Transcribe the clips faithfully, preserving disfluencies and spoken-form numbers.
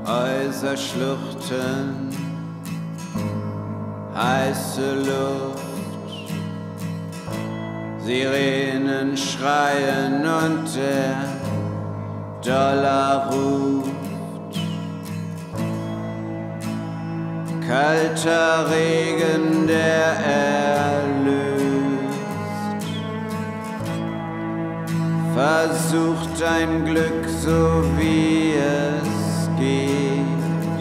Häuser, Schluchten, heiße Luft, Sirenen schreien und der Dollar ruft. Kalter Regen, der erlöst, versucht ein Glück so wie es geht.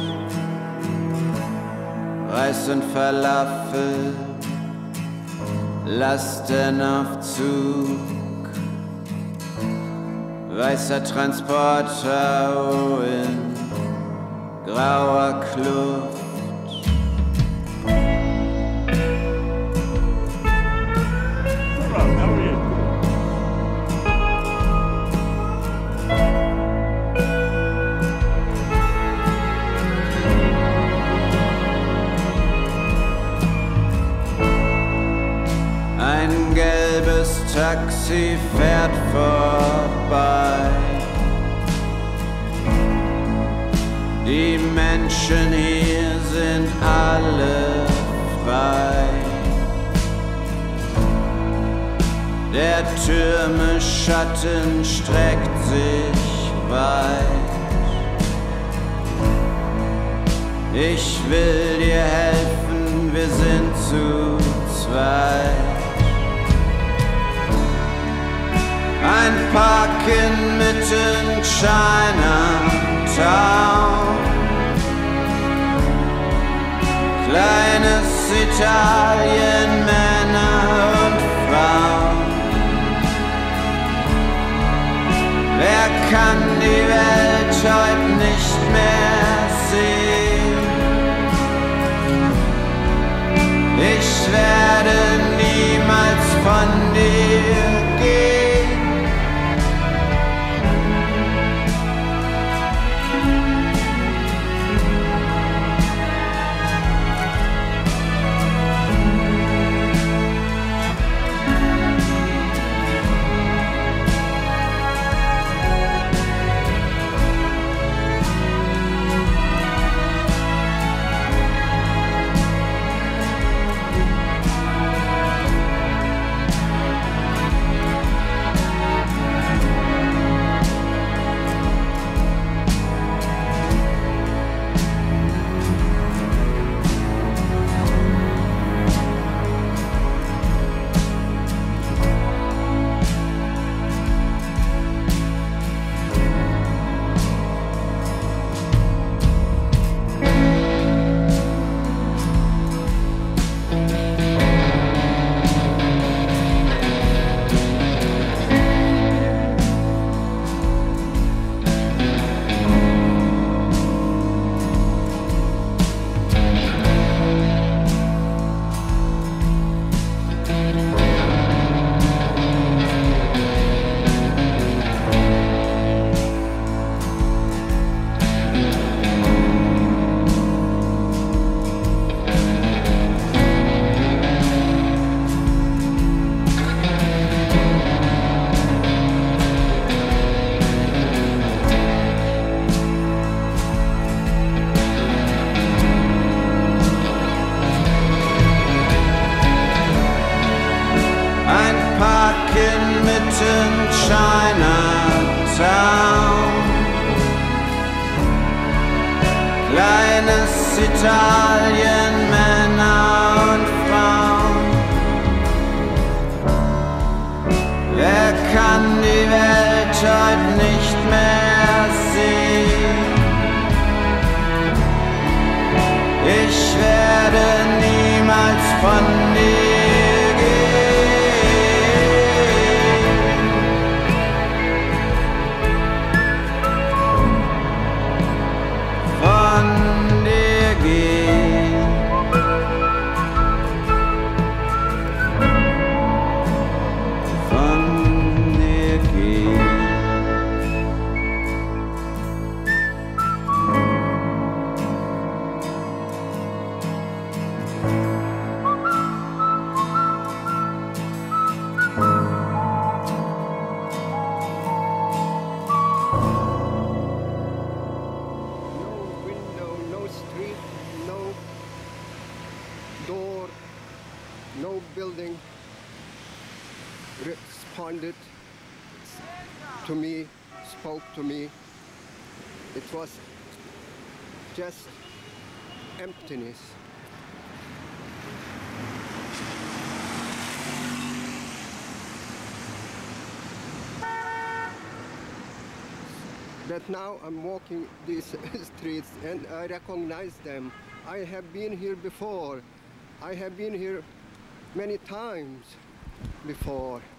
Reis und Falafel, Lastenaufzug, weißer Transporter oh, in grauer Kluft. Ein gelbes Taxi fährt vorbei. Die Menschen hier sind alle frei. Der Türme Schatten streckt sich weit. Ich will dir helfen, wir sind zu zweit. Ein Park inmitten Chinatown, kleines Italien, Männer und Frauen. Wer kann die Welt heute nicht mehr sehen? Ich werde niemals von dir gehen. Inmitten Chinatown, kleines Italien, Männer und Frauen. Wer kann die Welt heute nicht mehr sehen? Ich werde niemals von dir gehen. responded to me, spoke to me. It was just emptiness. That now I'm walking these streets and I recognize them. I have been here before. I have been here many times before.